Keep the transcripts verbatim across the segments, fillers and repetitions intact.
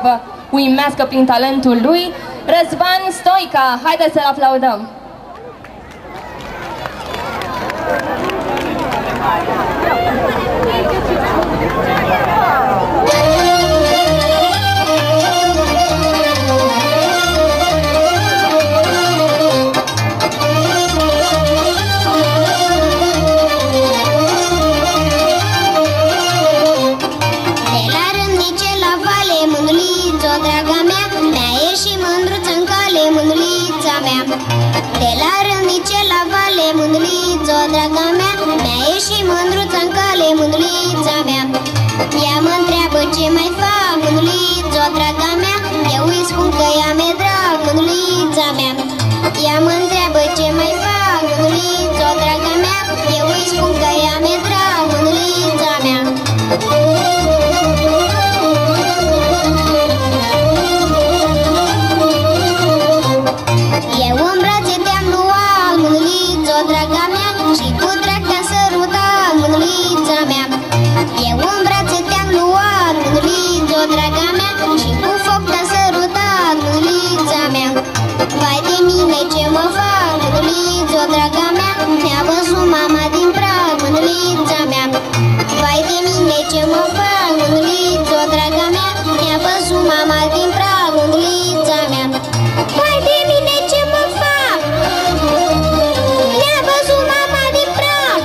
vă uimească prin talentul lui, Răzvan Stoica. Haideți să-l aplaudăm! De la rânice la vale, mândruliță, draga mea, mi-a ieșit mândruța în cale, mândrulița mea. Ea mă întreabă ce mai fac, mândruliță, draga mea, eu îi spun că ea mi-e drag, mândrulița mea. Ea mă întreabă ce mai fac, mândruliță, draga mea, eu îi spun că ea mi-e drag, mândrulița mea. Eu în brațe te-am luat, mândruliță, draga mea, și cu drag te-am sărutat, mândrulița mea. Eu în brațe te-am luat, mândruliță, draga mea, și cu foc te-am sărutat, mândrulița mea. Vai de mine ce mă fac, mândruliță, draga mea, mi-a văzut mama din prag, mândrulița mea. Vai de mine ce mă fac, mândruliță, draga mea, mi-a văzut mama din prag, mândrulița mea. Vai de mine ce mă fac, mi-a văzut mama din prag.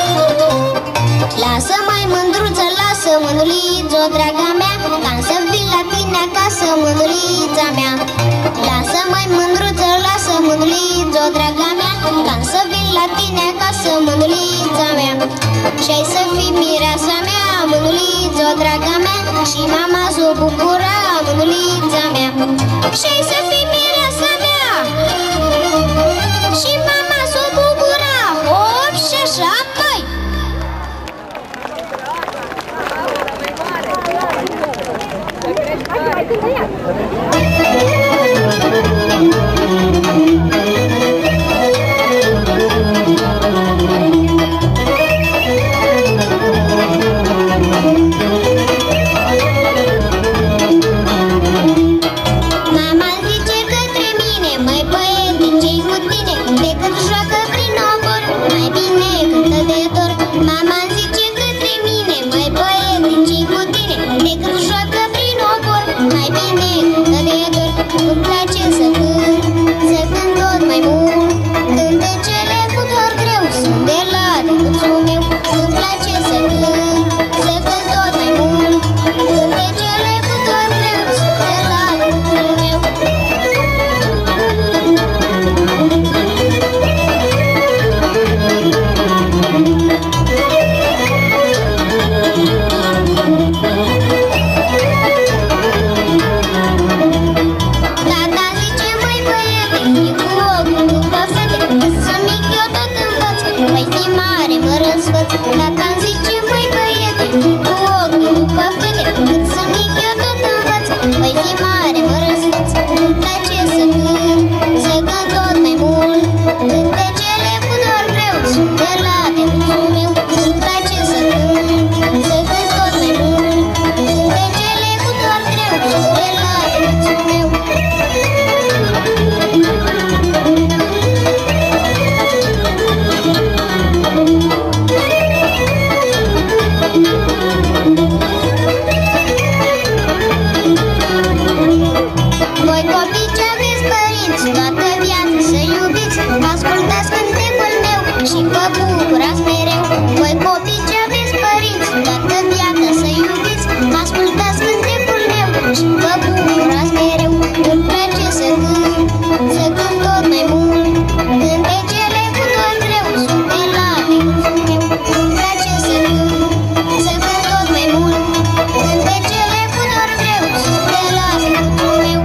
Lasă mai mândruță, lasă mândruliță, draga mea, ca să vin la tine acasă, mândrulița mea. Lasă mai mândruță, lasă mândruliță, draga mea, ca să vin la tine acasă, mândrulița mea. Și-ai să fii mireasa mea, mândruliță, draga mea, și mama s-o bucura, mândrulița mea. Și-ai să fii mireasa mea, și mama s-o bucura, hop și așa, măi! Mama zice către mine, măi băiet, din ce-i cu tine, decât joacă prin obor, mai bine cântă de dor. Mama zice către mine, măi băiet, din ce-i cu tine, decât joacă prin obor, mai bine cântă de dor. Îmi place să cânt, să cânt tot mai mult, cântecele cu dor greu sunt de la decuțul meu. Îmi place să cânt, să cânt tot mai mult, cântecele cu dor greu sunt de la decuțul meu. Tata zice, măi băiete, fii cu ochiul după fete, cât sunt mic eu tot învăț, voi fi mare mă răsfăț. Tata zice, măi băiete, fii cu ochiul după fete, cât sunt mic eu tot învăț, voi fi mare mă răsfăț. Îmi place să cânt, să cânt tot mai mult, cântecele cu dor greu sunt de la decuțul meu. Îmi place să cânt, să cânt tot mai mult, cântecele cu dor greu sunt de la decuțul meu. Voi copii ce aveți părinți, toată viața să iubiți, ascultați cântecul meu și vă bucurați mereu. Voi copii ce aveți părinți, toată viața să iubiți, ascultați cântecul meu și vă bucurați mereu. Îmi place să cânt, să cânt tot mai mult, cântecele cu dor greu sunt de la decuțul meu. Îmi place să cânt, să cânt tot mai mult, cântecele cu dor greu sunt de la decuțul meu.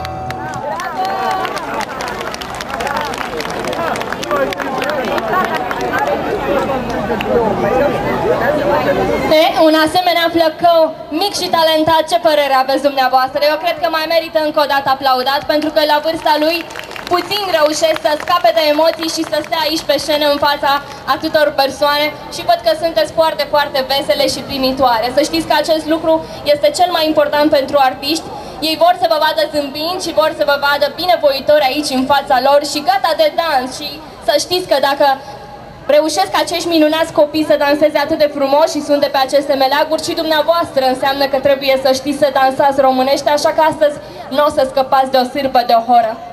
E, un asemenea flăcău mic și talentat, ce părere aveți dumneavoastră? Eu cred că mai merită încă o dată aplaudat, pentru că la vârsta lui puțin reușesc să scape de emoții și să stea aici pe scenă în fața atâtor persoane și văd că sunteți foarte, foarte vesele și primitoare. Să știți că acest lucru este cel mai important pentru artiști, Ei vor să vă vadă zâmbind și vor să vă vadă binevoitori aici în fața lor și gata de dans. Și să știți că dacă reușesc acești minunați copii să danseze atât de frumos și sunt de pe aceste meleaguri, și dumneavoastră înseamnă că trebuie să știți să dansați românește, așa că astăzi nu o să scăpați de o sârbă de o horă.